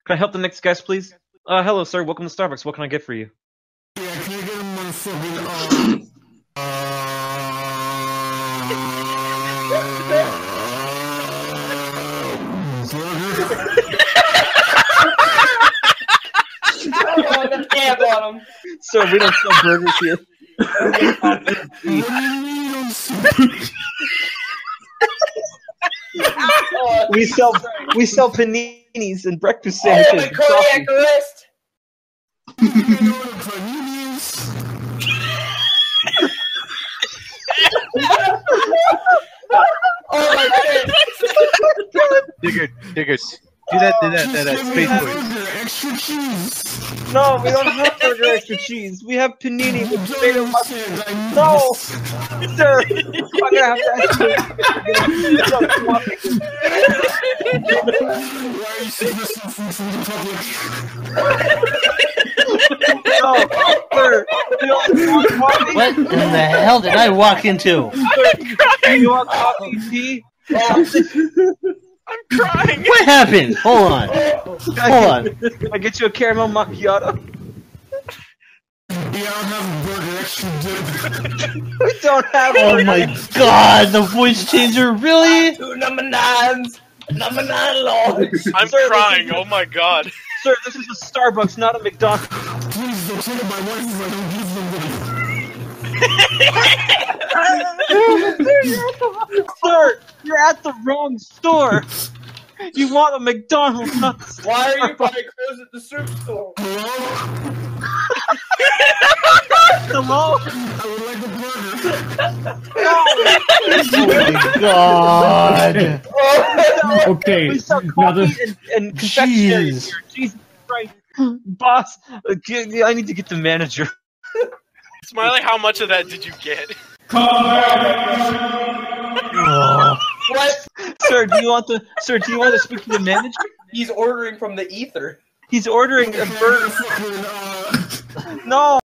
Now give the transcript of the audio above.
Can I help the next guest, please? Hello, sir. Welcome to Starbucks. What can I get for you? Yeah, can I get him one fucking, Oh, the cab on him. Sir, we don't sell burgers here. we sell paninis and breakfast Oh, sandwiches. the cardiac arrest. Oh my god. Diggers. Do that space voice. Extra cheese. No, we don't have burger extra cheese. We have panini with tomato mustard. No, sir. I'm gonna have to ask you. Why are you soliciting food from the public? No, sir. You don't want coffee? What in the hell did I walk into? You want coffee, tea? I'm crying. What happened? Hold on. Hold on. I get you a caramel macchiato. Yeah, I'll have a burger extra dip. We don't have. Oh my god, the voice changer, really? Two number nines. Number 9 lords. I'm Sir, crying. Oh my god. Sir, this is a Starbucks, not a McDonald's. Please don't tell my wife if I don't give them the... Sir, you're at the wrong store. You want a McDonald's, not the Why are you buying clothes at the soup store? Hello? I would like a burger. Oh my god. Okay, We sell now coffee and confectionery Jeez. here. Jesus Christ. Boss, I need to get the manager. Smiley, how much of that did you get? What? Sir, do you want to speak to the manager? He's ordering from the ether. He's ordering a burger. Fucking, No.